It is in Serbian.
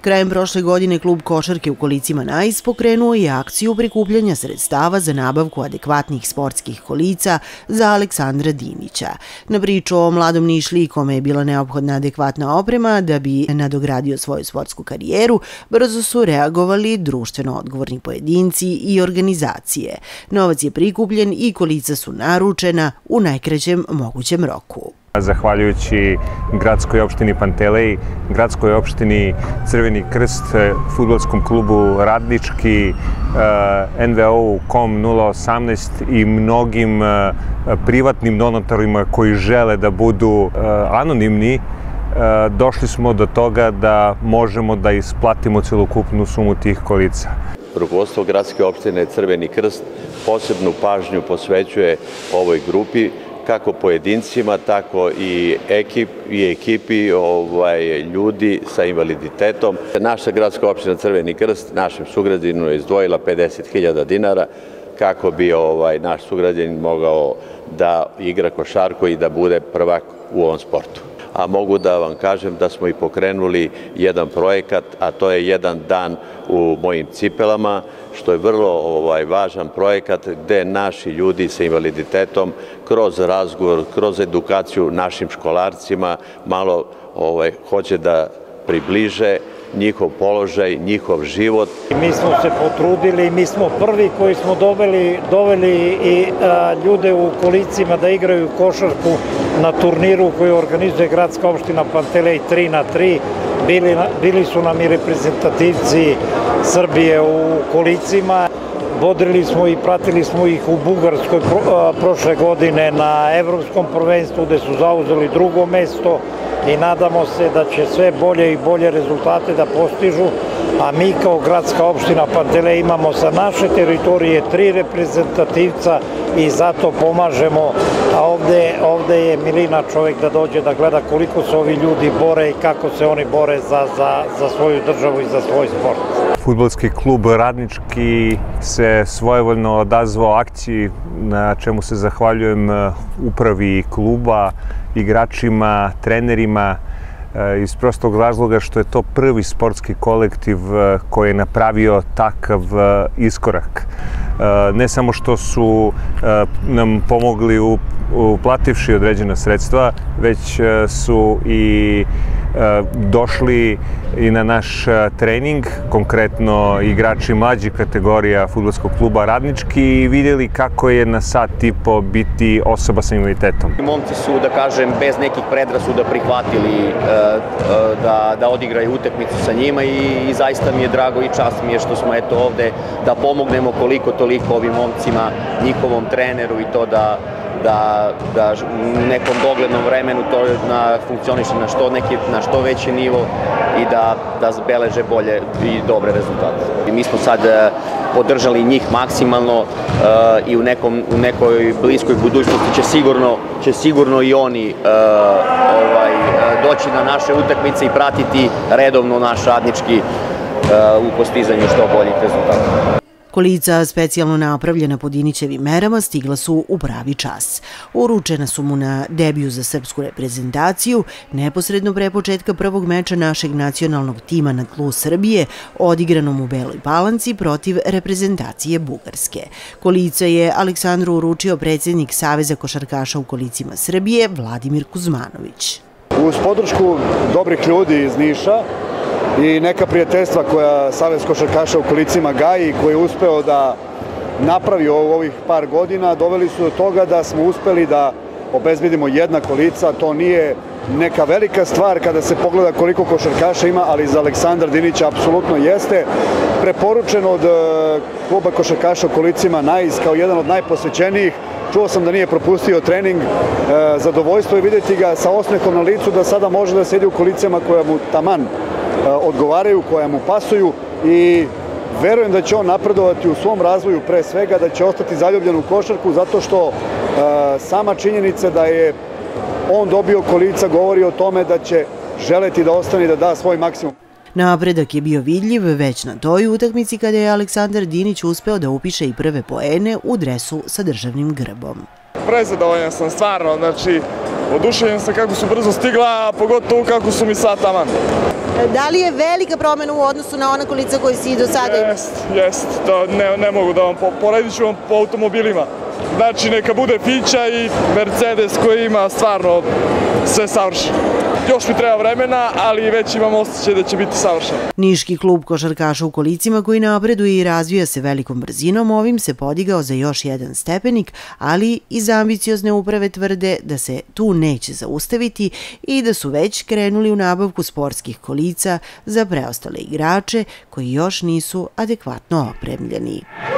Krajem prošle godine klub košarke u kolicima Nais pokrenuo je akciju prikupljanja sredstava za nabavku adekvatnih sportskih kolica za Aleksandra Dinića. Na priču o mladom Nišliji kome je bila neophodna adekvatna oprema da bi nadogradio svoju sportsku karijeru, brzo su reagovali društveno odgovorni pojedinci i organizacije. Novac je prikupljen i kolica su naručena u najkraćem mogućem roku. Zahvaljujući gradskoj opštini Pantelej, gradskoj opštini Crveni krst, fudbalskom klubu Radnički, NVO KOM 018 i mnogim privatnim donatorima koji žele da budu anonimni, došli smo do toga da možemo da isplatimo celokupnu sumu tih kolica. Rukovodstvo gradske opštine Crveni krst posebnu pažnju posvećuje ovoj grupi, kako pojedincima, tako i ekipi ljudi sa invaliditetom. Naša gradska opština Crveni krst našem sugrađaninu je izdvojila 50.000 dinara kako bi naš sugrađanin mogao da igra košarku i da bude prvak u ovom sportu. A mogu da vam kažem da smo i pokrenuli jedan projekat, a to je jedan dan u mojim cipelama, što je vrlo važan projekat gde naši ljudi sa invaliditetom kroz razgovor, kroz edukaciju našim školarcima malo hoće da približe njihov položaj, njihov život. Mi smo se potrudili, mi smo prvi koji smo doveli i ljude u kolicima da igraju košarku na turniru koji organizuje gradska opština Pantelej 3x3. Bili su nam i reprezentativci Srbije u kolicima. Vodili smo i pratili smo ih u Bugarskoj prošle godine na evropskom prvenstvu gde su zauzeli drugo mesto i nadamo se da će sve bolje i bolje rezultate da postižu, a mi kao gradska opština Pantelej imamo sa naše teritorije 3 reprezentativca i zato pomažemo, a ovde je milina čovjek da dođe da gleda koliko se ovi ljudi bore i kako se oni bore za svoju državu i za svoj sport. Fudbalski klub Radnički se svojevoljno odazvao akciji, na čemu se zahvaljujem upravi kluba, igračima, trenerima, iz prostog razloga što je to prvi sportski kolektiv koji je napravio takav iskorak. Ne samo što su nam pomogli uplativši određena sredstva, već su i došli i na naš trening, konkretno igrači mlađih kategorija fudbalskog kluba Radnički, i vidjeli kako je na sat i po biti osoba sa invaliditetom. Momci su, da kažem, bez nekih predrasuda prihvatili da odigraju utakmicu sa njima i zaista mi je drago i čast mi je što smo ovde da pomognemo koliko toliko ovim momcima, njihovom treneru i to da u nekom doglednom vremenu to funkcioniše na što veći nivo i da beleže bolje i dobre rezultate. Mi smo sad podržali njih maksimalno i u nekoj bliskoj budućnosti će sigurno i oni doći na naše utakmice i pratiti redovno naš Radnički u postizanju što boljih rezultata. Kolica, specijalno napravljena po Dinićevim merama, stigla su u pravi čas. Uručena su mu na debiju za srpsku reprezentaciju, neposredno pre početka prvog meča našeg nacionalnog tima na tlu Srbije, odigranom u Beloj Palanci protiv reprezentacije Bugarske. Kolica je Aleksandru uručio predsjednik Saveza košarkaša u kolicima Srbije, Vladimir Kuzmanović. Uz podršku dobrih ljudi iz Niša i neka prijateljstva koja Savez košarkaša u kolicima gaji, koji je uspeo da napravi u ovih par godina, doveli su do toga da smo uspeli da obezbedimo jedna kolica. To nije neka velika stvar kada se pogleda koliko košarkaša ima, ali za Aleksandra Dinića apsolutno jeste. Preporučen od kluba košarkaša u kolicima Nais kao jedan od najposvećenijih. Čuo sam da nije propustio trening. Zadovoljstvo je vidjeti ga sa osmehom na licu, da sada može da sedi u kolicama koja mu taman odgovaraju, koja mu pasuju, i verujem da će on napredovati u svom razvoju, pre svega da će ostati zaljubljen u košarku, zato što sama činjenica da je on dobio kolica govori o tome da će želeti da ostane i da da svoj maksimum. Napredak je bio vidljiv već na toj utakmici kada je Aleksandar Dinić uspeo da upiše i prve poene u dresu sa državnim grbom. Prezadovoljan sam stvarno, znači oduševljen sam kako su brzo stigla, a pogotovo kako su mi sad taman. Da li je velika promena u odnosu na ona kolica koje si do sada imao? Jest, to ne mogu da vam poredit ću vam po automobilima. Znači neka bude Fića i Mercedes koji ima stvarno sve savršeno. Još mi treba vremena, ali već imam osjećaj da će biti savršeno. Niški klub košarkaša u kolicima koji napreduje i razvija se velikom brzinom, ovim se podigao za još jedan stepenik, ali iz ambiciozne uprave tvrde da se tu neće zaustaviti i da su već krenuli u nabavku sportskih kolica za preostale igrače koji još nisu adekvatno opremljeni.